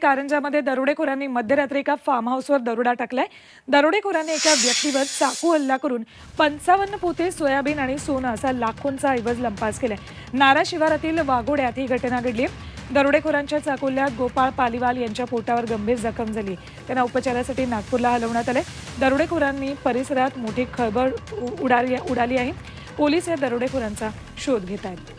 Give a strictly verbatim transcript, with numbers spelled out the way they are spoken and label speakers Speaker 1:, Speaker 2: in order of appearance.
Speaker 1: कारंजामध्ये दरोडेखोरांनी मध्यरात्री एका फार्म हाऊसवर दरोडा टाकलाय। दरोडेखोरांनी एका व्यक्तीवर चाकू हल्ला करून पंचावन्न पोते सोयाबीन आणि सोनं असा लाखोंचा ऐवज लंपास केलाय। नारा शिवारातील वाघोड्यात ही घटना घडली। दरोडेखोरांच्या चाकूल्यात गोपाळ पालीवाल यांच्या पोटावर गंभीर जखम झाली। त्यांना उपचारासाठी नागपूरला हलवण्यात आले। दरोडेखोरांनी परिसरात मोठी खळबळ उडाली उडाली आहे। पोलीस या दरोडेखोरांचा शोध घेत आहेत।